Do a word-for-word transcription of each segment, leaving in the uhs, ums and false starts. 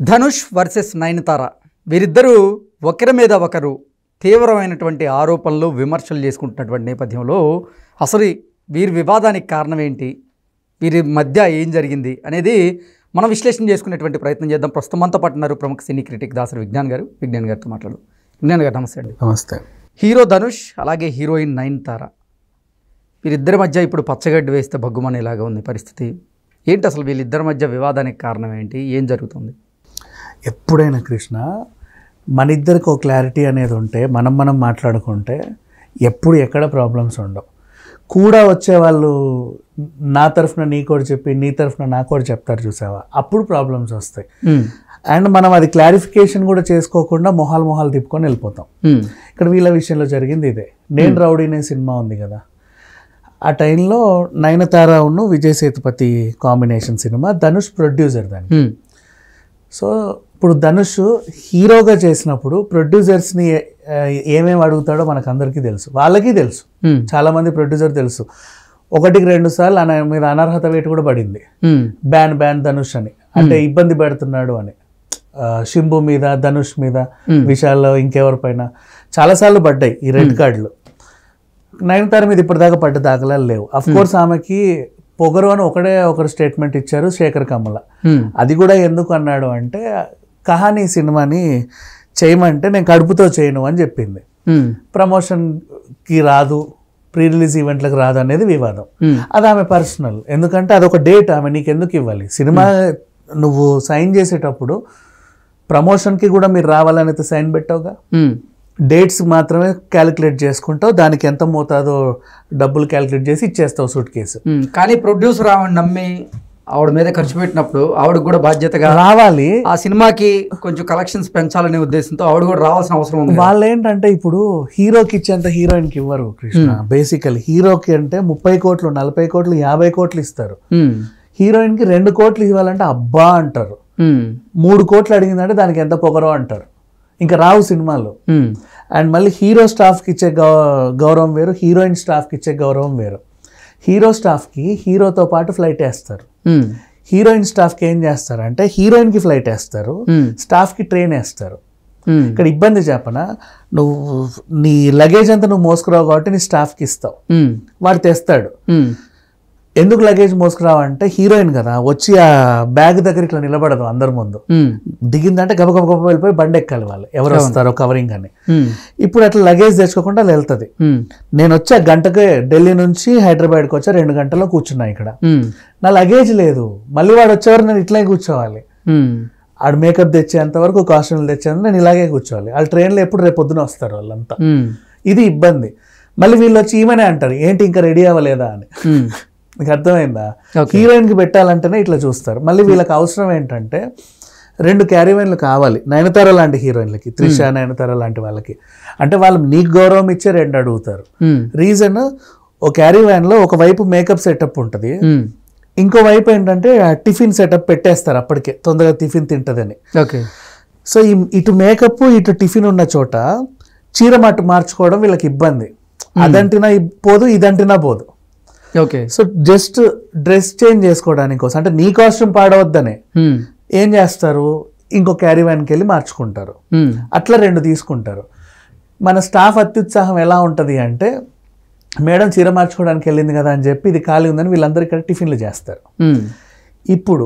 Dhanush versus Nayanthara వీరిద్దరూ ఒకరి మీద ఒకరు తీవ్రమైనటువంటి ఆరోపణలు విమర్శలు చేసుకుంటున్నటువంటి నేపథ్యంలో అసలు వీరి వివాదానికి కారణం ఏంటి, వీరి మధ్య ఏం జరిగింది అనేది మనం విశ్లేషణ చేసుకునేటువంటి ప్రయత్నం చేద్దాం. ప్రస్తుతం మనతో పాటు ఉన్నారు ప్రముఖ సినీ క్రిటిక్ దాసరి విజ్ఞాన్ గారు. విజ్ఞాన్ గారితో మాట్లాడు. విజ్ఞాన్ గారు నమస్తే అండి. నమస్తే. హీరో ధనుష్ అలాగే హీరోయిన్ నయనతార వీరిద్దరి మధ్య ఇప్పుడు పచ్చగడ్డి వేస్తే భగ్గుమనేలాగా ఉంది పరిస్థితి. ఏంటి అసలు వీళ్ళిద్దరి మధ్య వివాదానికి కారణం ఏంటి, ఏం జరుగుతుంది? ఎప్పుడైనా కృష్ణ మన ఇద్దరికి ఒక క్లారిటీ అనేది ఉంటే మనం మనం మాట్లాడుకుంటే ఎప్పుడు ఎక్కడ ప్రాబ్లమ్స్ ఉండవు. కూడా వచ్చే వాళ్ళు నా తరఫున నీ కూడా చెప్పి నీ తరఫున నా కూడా చెప్తారు చూసావా, అప్పుడు ప్రాబ్లమ్స్ వస్తాయి. అండ్ మనం అది క్లారిఫికేషన్ కూడా చేసుకోకుండా మొహాలు మొహాలు తిప్పుకొని వెళ్ళిపోతాం. ఇక్కడ వీళ్ళ విషయంలో జరిగింది ఇదే. నేను రౌడీనే సినిమా ఉంది కదా, ఆ టైంలో నయనతార ఉన్ను Vijay Sethupathi combination cinema, Dhanush producer దానికి. సో ఇప్పుడు ధనుష్ హీరోగా చేసినప్పుడు ప్రొడ్యూసర్స్ని ఏమేమి అడుగుతాడో మనకు అందరికీ తెలుసు, వాళ్ళకి తెలుసు, చాలామంది ప్రొడ్యూసర్ తెలుసు. ఒకటికి రెండు సార్లు అన మీద అనర్హత వేటు కూడా పడింది, బ్యాన్ బ్యాన్ ధనుష్ అని, అంటే ఇబ్బంది పెడుతున్నాడు అని. శింబు మీద, ధనుష్ మీద, విశాల్ ఇంకెవరిపైన చాలాసార్లు పడ్డాయి ఈ రెడ్ కార్డులు. నయనతార మీద ఇప్పటిదాకా పడ్డ దాఖలాలు లేవు. అఫ్ కోర్స్ ఆమెకి పొగరు అని ఒకడే ఒకరు స్టేట్మెంట్ ఇచ్చారు, శేఖర్ కమల. అది కూడా ఎందుకు అన్నాడు అంటే, కహానీ సినిమాని చేయమంటే నేను కడుపుతో చేయను అని చెప్పింది. ప్రమోషన్కి రాదు, ప్రీ రిలీజ్ ఈవెంట్లకు రాదు అనేది వివాదం. అది ఆమె పర్సనల్, ఎందుకంటే అదొక డేట్, ఆమె నీకు ఎందుకు ఇవ్వాలి? సినిమా నువ్వు సైన్ చేసేటప్పుడు ప్రమోషన్కి కూడా మీరు రావాలని అయితే సైన్ పెట్టావుగా, డేట్స్ మాత్రమే క్యాలిక్యులేట్ చేసుకుంటావు, దానికి ఎంత మోతాదో డబ్బులు క్యాలిక్యులేట్ చేసి ఇచ్చేస్తావు సూట్ కేసు. కానీ ప్రొడ్యూసర్ ఆవిడ నమ్మి ఆవిడ మీద ఖర్చు పెట్టినప్పుడు ఆవిడకు కూడా బాధ్యతగా రావాలి, ఆ సినిమాకి కొంచెం కలెక్షన్స్ పెంచాలనే ఉద్దేశంతో ఆవిడ కూడా రావాల్సిన అవసరం ఉంది. వాళ్ళు ఏంటంటే ఇప్పుడు హీరోకి ఇచ్చేంత హీరోయిన్కి ఇవ్వరు కృష్ణ. బేసికలీ హీరోకి అంటే ముప్పై కోట్లు నలభై కోట్లు యాభై కోట్లు ఇస్తారు, హీరోయిన్కి రెండు కోట్లు ఇవ్వాలంటే అబ్బా అంటారు, మూడు కోట్లు అడిగిందంటే దానికి ఎంత పొగరో అంటారు, ఇంకా రావు సినిమాలు. అండ్ మళ్ళీ హీరో స్టాఫ్కి ఇచ్చే గౌ గౌరవం వేరు, హీరోయిన్ స్టాఫ్కి ఇచ్చే గౌరవం వేరు. హీరో స్టాఫ్కి హీరోతో పాటు ఫ్లైట్ వేస్తారు, హీరోయిన్ స్టాఫ్కి ఏం చేస్తారు అంటే హీరోయిన్కి ఫ్లైట్ వేస్తారు, స్టాఫ్కి ట్రైన్ వేస్తారు. ఇక్కడ ఇబ్బంది చెప్పనా, నువ్వు నీ లగేజ్ అంతా నువ్వు మోసుకురావు కాబట్టి నీ స్టాఫ్కి ఇస్తావు, వాడు తెస్తాడు. ఎందుకు లగేజ్ మోసుకురావంటే హీరోయిన్ కదా, వచ్చి ఆ బ్యాగ్ దగ్గర ఇట్లా నిలబడదు అందరి ముందు, దిగిందంటే గబ గబ గబ వెళ్ళిపోయి బండి ఎక్కాలి వాళ్ళు ఎవరు వస్తారో కవరింగ్ అని. ఇప్పుడు అట్లా లగేజ్ తెచ్చుకోకుండా అలా వెళ్తుంది. నేను వచ్చా గంటకే ఢిల్లీ నుంచి హైదరాబాద్కి వచ్చా, రెండు గంటల్లో కూర్చున్నా ఇక్కడ, నా లగేజ్ లేదు, మళ్ళీ వాడు వచ్చేవారు నేను ఇట్లే కూర్చోవాలి, ఆడు మేకప్ తెచ్చేంత వరకు కాస్ట్యూమ్లు తెచ్చేంత నేను ఇలాగే కూర్చోవాలి. వాళ్ళు ట్రైన్లో ఎప్పుడు రేపు పొద్దున వస్తారు వాళ్ళంతా, ఇది ఇబ్బంది. మళ్ళీ వీళ్ళు వచ్చి ఈమెనే అంటారు ఏంటి ఇంకా రెడీ అవ్వలేదా అని. మీకు అర్థమైందా? హీరోయిన్కి పెట్టాలంటేనే ఇట్లా చూస్తారు. మళ్ళీ వీళ్ళకి అవసరం ఏంటంటే రెండు క్యారీవైన్లు కావాలి నయనతార లాంటి హీరోయిన్లకి, త్రిష నయనతార లాంటి వాళ్ళకి. అంటే వాళ్ళు నీకు గౌరవం ఇచ్చే రెండు అడుగుతారు. రీజన్, ఓ క్యారీవైన్లో ఒక వైపు మేకప్ సెటప్ ఉంటుంది, ఇంకో వైపు ఏంటంటే టిఫిన్ సెటప్ పెట్టేస్తారు, అప్పటికే తొందరగా టిఫిన్ తింటదని. సో ఇటు మేకప్ ఇటు టిఫిన్ ఉన్న చోట చీర మట్టు మార్చుకోవడం వీళ్ళకి ఇబ్బంది. అదంటినా పోదు, ఇదంటినా పోదు. Okay, so just dress change చేసుకోవడానికి కోసం, అంటే నీ కాస్ట్యూమ్ పాడవద్దనే ఏం చేస్తారు, ఇంకో క్యారీవాన్కి వెళ్ళి మార్చుకుంటారు, అట్లా రెండు తీసుకుంటారు. మన స్టాఫ్ అత్యుత్సాహం ఎలా ఉంటుంది అంటే, మేడం చీర మార్చుకోవడానికి వెళ్ళింది కదా అని చెప్పి ఇది ఖాళీ ఉందని వీళ్ళందరూ ఇక్కడ టిఫిన్లు చేస్తారు. ఇప్పుడు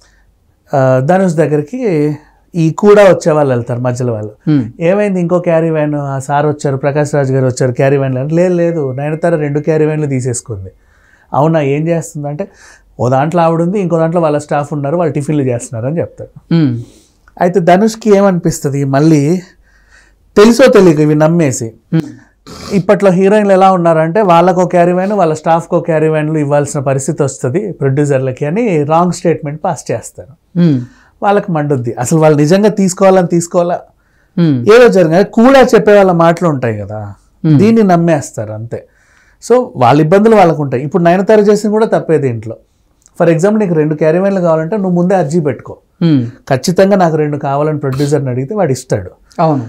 ధనుష్ దగ్గరికి ఈ కూడా వచ్చే వాళ్ళు వెళ్తారు, మధ్యలో వాళ్ళు ఏమైంది ఇంకో క్యారీ వ్యాన్, ఆ సార్ వచ్చారు, ప్రకాష్ రాజ్ గారు వచ్చారు క్యారీ వ్యాన్లు అంటే, లేదు లేదు నయనతార రెండు క్యారీ వ్యాన్లు తీసేసుకుంది. అవునా, ఏం చేస్తుంది అంటే, ఓ దాంట్లో ఆవిడ ఉంది, ఇంకో దాంట్లో వాళ్ళ స్టాఫ్ ఉన్నారు, వాళ్ళు టిఫిన్లు చేస్తున్నారు అని చెప్తారు. అయితే ధనుష్కి ఏమనిపిస్తుంది, మళ్ళీ తెలుసో తెలియక ఇవి నమ్మేసి, ఇప్పట్లో హీరోయిన్లు ఎలా ఉన్నారంటే వాళ్ళకో క్యారీ వ్యాన్ వాళ్ళ స్టాఫ్కో క్యారీ వ్యాన్లు ఇవ్వాల్సిన పరిస్థితి వస్తుంది ప్రొడ్యూసర్లకి అని రాంగ్ స్టేట్మెంట్ పాస్ చేస్తారు. వాళ్ళకి మండుద్ది, అసలు వాళ్ళు నిజంగా తీసుకోవాలని తీసుకోవాలా, ఏదో జరిగింది కూడా చెప్పే వాళ్ళ మాటలు ఉంటాయి కదా, దీన్ని నమ్మేస్తారు అంతే. సో వాళ్ళ ఇబ్బందులు వాళ్ళకు ఉంటాయి. ఇప్పుడు నయనతార చేసింది కూడా తప్పే దీంట్లో. ఫర్ ఎగ్జాంపుల్ నీకు రెండు క్యారీవైన్లు కావాలంటే నువ్వు ముందే అర్జీ పెట్టుకో, ఖచ్చితంగా నాకు రెండు కావాలని ప్రొడ్యూసర్ని అడిగితే వాడు ఇస్తాడు. అవును,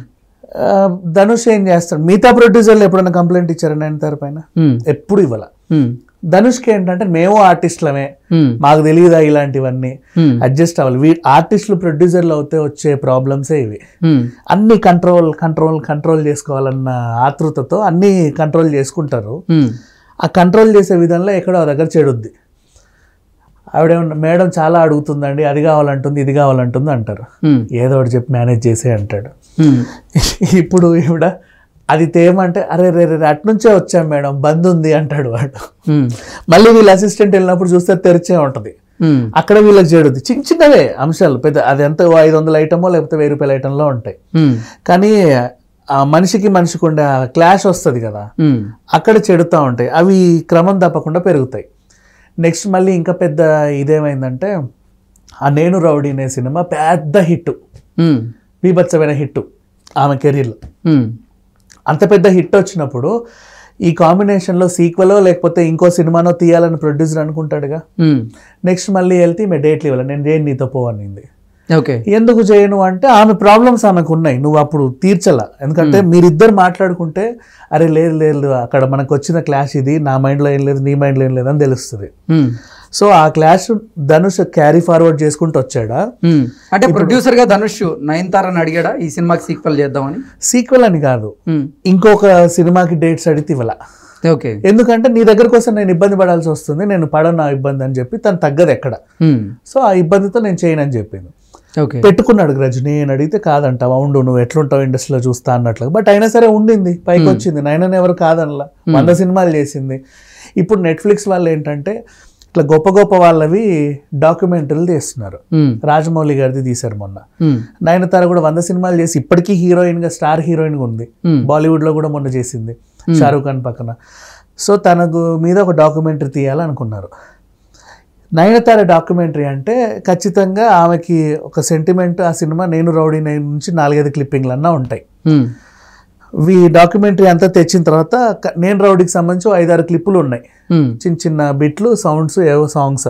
ధనుష్ ఏం చేస్తాడు, మిగతా ప్రొడ్యూసర్లు ఎప్పుడైనా కంప్లైంట్ ఇచ్చారు నయనతార పైన? ఎప్పుడు ఇవ్వాల. ధనుష్కి ఏంటంటే మేము ఆర్టిస్టులమే, మాకు తెలియదా ఇలాంటివన్నీ, అడ్జస్ట్ అవ్వాలి. వీ ఆర్టిస్టులు ప్రొడ్యూసర్లు అవుతే వచ్చే ప్రాబ్లమ్సే ఇవి. అన్ని కంట్రోల్ కంట్రోల్ కంట్రోల్ చేసుకోవాలన్న ఆతృతతో అన్ని కంట్రోల్ చేసుకుంటారు. ఆ కంట్రోల్ చేసే విధంలో ఎక్కడో దగ్గర చెడుద్ది. ఆవిడేమన్నా మేడం చాలా అడుగుతుందండి, అది కావాలంటుంది ఇది కావాలంటుంది అంటారు. ఏదో ఒకటి చెప్పి మేనేజ్ చేసే అంటాడు. ఇప్పుడు ఈవిడ అది తేమంటే అరే రే రే అట్నుంచే వచ్చాం మేడం బంద్ ఉంది అంటాడు వాడు. మళ్ళీ వీళ్ళ అసిస్టెంట్ వెళ్ళినప్పుడు చూస్తే తెరిచే ఉంటుంది. అక్కడ వీళ్ళకి చేడుద్ది. చిన్న చిన్నవే అంశాలు, పెద్ద అది ఎంత ఐదు వందల ఐటమో లేకపోతే వెయ్యి రూపాయల ఐటంలో ఉంటాయి. కానీ ఆ మనిషికి మనిషికి ఉండే క్లాష్ వస్తుంది కదా, అక్కడ చెడుతూ ఉంటాయి. అవి క్రమం తప్పకుండా పెరుగుతాయి. నెక్స్ట్ మళ్ళీ ఇంకా పెద్ద ఇదేమైందంటే ఆ నేను రౌడీ అనే సినిమా పెద్ద హిట్, బీభత్సమైన హిట్ ఆమె కెరీర్లో. అంత పెద్ద హిట్ వచ్చినప్పుడు ఈ కాంబినేషన్లో సీక్వెలో లేకపోతే ఇంకో సినిమానో తీయాలని ప్రొడ్యూసర్ అనుకుంటాడుగా. నెక్స్ట్ మళ్ళీ వెళ్తే ఈమె డేట్లు ఇవ్వాలి, నేను చేయను నీతో పోవనింది. ఓకే, ఎందుకు చేయను అంటే ఆమె ప్రాబ్లమ్స్ ఆమెకు ఉన్నాయి, నువ్వు అప్పుడు తీర్చలా. ఎందుకంటే మీరిద్దరు మాట్లాడుకుంటే అరే లేదు లేదు అక్కడ మనకు వచ్చిన క్లాష్ ఇది, నా మైండ్లో ఏం లేదు నీ మైండ్లో ఏం లేదు అని తెలుస్తుంది. సో ఆ క్లాష్ ధనుష్ క్యారీ ఫార్వర్డ్ చేసుకుంటూ వచ్చాడా అంటే ప్రొడ్యూసర్ గా ధనుష్ నయనతారని అడిగాడా ఈ సినిమాకి సీక్వెల్ చేద్దామని? సీక్వెల్ అని కాదు, ఇంకొక సినిమాకి డేట్స్ అడిగితే ఇవ్వాల. ఓకే, ఎందుకంటే నీ దగ్గర కోసం నేను ఇబ్బంది పడాల్సి వస్తుంది, నేను పడను ఆ ఇబ్బంది అని చెప్పి తను తగ్గదు ఎక్కడ. సో ఆ ఇబ్బందితో నేను చేయనని చెప్పింది. పెట్టుకున్నాడు గ్రజ్. నేను అడిగితే కాదంటావు, అవును నువ్వు ఎట్లుంటావు ఇండస్ట్రీలో చూస్తా అన్నట్లు. బట్ అయినా సరే ఉండింది, పైకి వచ్చింది. నైనా ఎవరు కాదనలా, వంద సినిమాలు చేసింది. ఇప్పుడు నెట్ఫ్లిక్స్ వాళ్ళు ఏంటంటే ఇట్లా గొప్ప గొప్ప వాళ్ళవి డాక్యుమెంటరీలు తీస్తున్నారు. రాజమౌళి గారిది తీశారు మొన్న. నయనతార కూడా వంద సినిమాలు చేసి ఇప్పటికీ హీరోయిన్ గా స్టార్ హీరోయిన్ గా ఉంది. బాలీవుడ్ లో కూడా మొన్న చేసింది షారూక్ ఖాన్ పక్కన. సో తనకు మీద ఒక డాక్యుమెంటరీ తీయాలనుకున్నారు. నయనతార డాక్యుమెంటరీ అంటే ఖచ్చితంగా ఆమెకి ఒక సెంటిమెంట్. ఆ సినిమా నేను రౌడీ నైన్ నుంచి నాలుగైదు క్లిప్పింగ్లు అన్నా ఉంటాయి. ఈ డాక్యుమెంటరీ అంతా తెచ్చిన తర్వాత నేను రౌడీకి సంబంధించి ఐదారు క్లిప్పులు ఉన్నాయి, చిన్న చిన్న బిట్లు, సౌండ్స్, ఏవో సాంగ్స్.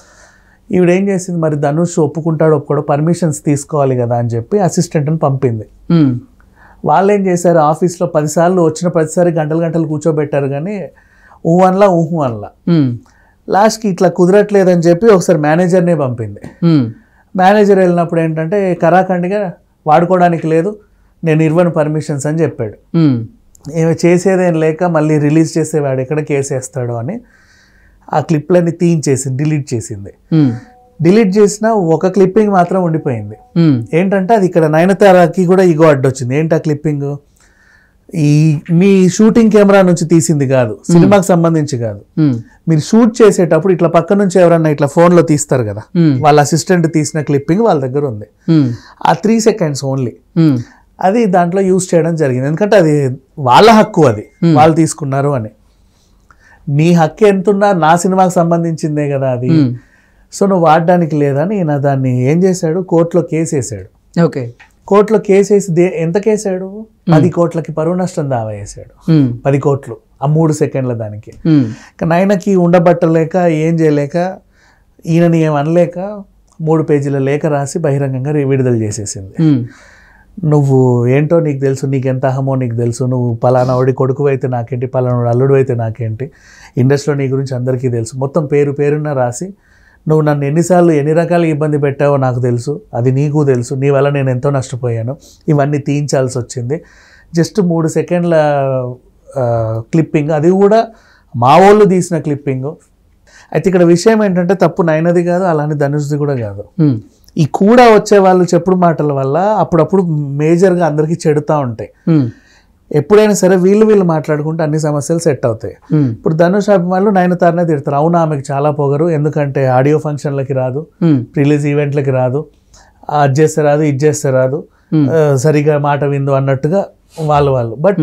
ఈవిడేం చేసింది, మరి ధనుష్ ఒప్పుకుంటాడు ఒప్పుకోడు, పర్మిషన్స్ తీసుకోవాలి కదా అని చెప్పి అసిస్టెంట్ని పంపింది. వాళ్ళు ఏం చేశారు, ఆఫీస్లో పదిసార్లు వచ్చిన ప్రతిసారి గంటలు గంటలు కూర్చోబెట్టారు, కానీ ఊహు అనలా ఊహు అనలా. లాస్ట్కి ఇట్లా కుదరట్లేదని చెప్పి ఒకసారి మేనేజర్నే పంపింది. మేనేజర్ వెళ్ళినప్పుడు ఏంటంటే కరాఖండిగా వాడుకోవడానికి లేదు, నేను ఇవ్వను పర్మిషన్స్ అని చెప్పాడు. ఏమి చేసేదేం లేక మళ్ళీ రిలీజ్ చేసేవాడు ఎక్కడ కేసేస్తాడో అని ఆ క్లిప్లన్నీ తీయించేసింది, డిలీట్ చేసింది. డిలీట్ చేసిన ఒక క్లిప్పింగ్ మాత్రం ఉండిపోయింది. ఏంటంటే అది ఇక్కడ నయనతారకి కూడా ఈగో అడ్డొచ్చింది. ఏంటి ఆ క్లిప్పింగ్, ఈ మీ షూటింగ్ కెమెరా నుంచి తీసింది కాదు, సినిమాకి సంబంధించి కాదు. మీరు షూట్ చేసేటప్పుడు ఇట్లా పక్క నుంచి ఎవరన్నా ఇట్లా ఫోన్ లో తీస్తారు కదా, వాళ్ళ అసిస్టెంట్ తీసిన క్లిప్పింగ్ వాళ్ళ దగ్గర ఉంది. ఆ త్రీ సెకండ్స్ ఓన్లీ అది దాంట్లో యూజ్ చేయడం జరిగింది. ఎందుకంటే అది వాళ్ళ హక్కు, అది వాళ్ళు తీసుకున్నారు అని. నీ హక్కు ఎంతున్నా నా సినిమాకి సంబంధించిందే కదా అది. సో నువ్వు వాడడానికి లేదని ఈయన దాన్ని ఏం చేశాడు, కోర్టులో కేసు వేసాడు. ఓకే, కోర్టులో కేసు వేసి దే ఎంత కేసాడు, పది కోట్లకి పరువు నష్టం దావా వేసాడు. పది కోట్లు ఆ మూడు సెకండ్ల దానికి. కానీ ఆయనకి ఉండబట్టలేక ఏం చేయలేక ఈయనని ఏం అనలేక మూడు పేజీల లేఖ రాసి బహిరంగంగా విడుదల చేసేసింది. నువ్వు ఏంటో నీకు తెలుసు, నీకు ఎంత అహమో నీకు తెలుసు, నువ్వు పలానా వాడి కొడుకు అయితే నాకేంటి, పలానా అల్లుడు అయితే నాకేంటి, ఇండస్ట్రీలో నీ గురించి అందరికీ తెలుసు, మొత్తం పేరు పేరున్న రాసి నువ్వు నన్ను ఎన్నిసార్లు ఎన్ని రకాల ఇబ్బంది పెట్టావో నాకు తెలుసు, అది నీకు తెలుసు, నీ వల్ల నేను ఎంతో నష్టపోయాను, ఇవన్నీ తీయించాల్సి వచ్చింది. జస్ట్ మూడు సెకండ్ల క్లిప్పింగ్, అది కూడా మా వాళ్ళు తీసిన క్లిప్పింగ్. అయితే ఇక్కడ విషయం ఏంటంటే తప్పు నైనది కాదు, అలానే ధనుష్ది కూడా కాదు. ఈ కూడా వచ్చే వాళ్ళు చెప్పుడు మాటల వల్ల అప్పుడప్పుడు మేజర్గా అందరికీ చెడుతూ ఉంటాయి. ఎప్పుడైనా సరే వీళ్ళు వీళ్ళు మాట్లాడుకుంటే అన్ని సమస్యలు సెట్ అవుతాయి. ఇప్పుడు ధనుష్ అభిమానులు నయనతారనే తిడతారు, అవునా ఆమెకు చాలా పొగరు, ఎందుకంటే ఆడియో ఫంక్షన్లకి రాదు, రిలీజ్ ఈవెంట్లకి రాదు, అది చేస్తే రాదు, ఇది చేస్తే రాదు, సరిగా మాట విందు అన్నట్టుగా వాళ్ళు వాళ్ళు. బట్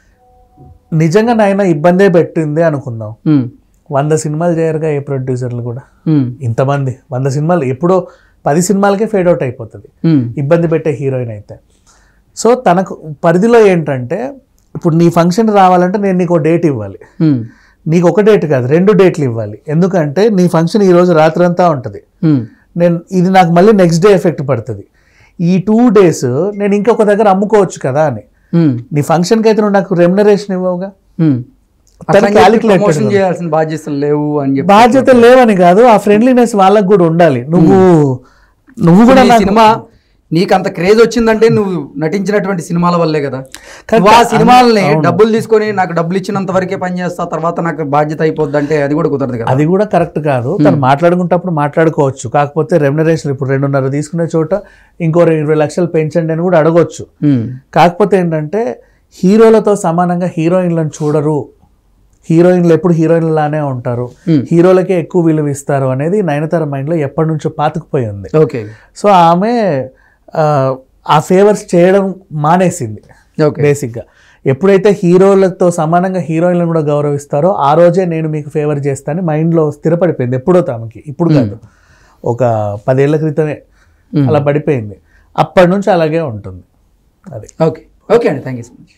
నిజంగా నాయన ఇబ్బందే పెట్టింది అనుకుందాం. వంద సినిమాలు చేయరుగా ఏ ప్రొడ్యూసర్లు కూడా, ఇంతమంది వంద సినిమాలు ఎప్పుడో పది సినిమాలకే ఫేడ్ అవుట్ అయిపోతుంది ఇబ్బంది పెట్టే హీరోయిన్ అయితే. సో తనకు పరిధిలో ఏంటంటే ఇప్పుడు నీ ఫంక్షన్ రావాలంటే నేను నీకు డేట్ ఇవ్వాలి, నీకు ఒక డేట్ కాదు రెండు డేట్లు ఇవ్వాలి. ఎందుకంటే నీ ఫంక్షన్ ఈ రోజు రాత్రి అంతా ఉంటుంది, నేను ఇది నాకు మళ్ళీ నెక్స్ట్ డే ఎఫెక్ట్ పడుతుంది. ఈ టూ డేస్ నేను ఇంకొక దగ్గర అమ్ముకోవచ్చు కదా అని. నీ ఫంక్షన్కి అయితే నువ్వు నాకు రెమ్యునరేషన్ ఇవ్వవుగా, ప్రమోషన్ చేయాల్సిన బాధ్యతలు లేవు అని చెప్పి బాధ్యతలు లేవని కాదు, ఆ ఫ్రెండ్లీనెస్ వాళ్ళకు కూడా ఉండాలి. నువ్వు నువ్వు కూడా సినిమా నీకు అంత క్రేజ్ వచ్చిందంటే నువ్వు నటించినటువంటి సినిమాల వల్లే కదా. ఆ సినిమాలని డబ్బులు తీసుకొని నాకు డబ్బులు ఇచ్చినంత వరకే పని చేస్తా, తర్వాత నాకు బాధ్యత అయిపోద్ది అంటే అది కూడా కుదరదు కదా. అది కూడా కరెక్ట్ కాదు. తను మాట్లాడుకుంటప్పుడు మాట్లాడుకోవచ్చు, కాకపోతే రెమ్యునరేషన్ ఇప్పుడు రెండున్నర తీసుకునే చోట ఇంకో ఇరవై లక్షలు పెంచండి అని కూడా అడగొచ్చు. కాకపోతే ఏంటంటే హీరోలతో సమానంగా హీరోయిన్లను చూడరు, హీరోయిన్లు ఎప్పుడు హీరోయిన్లానే ఉంటారు, హీరోలకే ఎక్కువ విలువ ఇస్తారు అనేది నయనతార మైండ్లో ఎప్పటి నుంచో పాతుకుపోయి ఉంది. ఓకే, సో ఆమె ఆ ఫేవర్స్ చేయడం మానేసింది. బేసిక్గా ఎప్పుడైతే హీరోలతో సమానంగా హీరోయిన్లను కూడా గౌరవిస్తారో ఆ రోజే నేను మీకు ఫేవర్ చేస్తానని మైండ్లో స్థిరపడిపోయింది. ఎప్పుడో తమకి, ఇప్పుడు కాదు, ఒక పదేళ్ల క్రితమే అలా పడిపోయింది. అప్పటి నుంచి అలాగే ఉంటుంది అది. ఓకే ఓకే అండి, థ్యాంక్ యూ సో మచ్.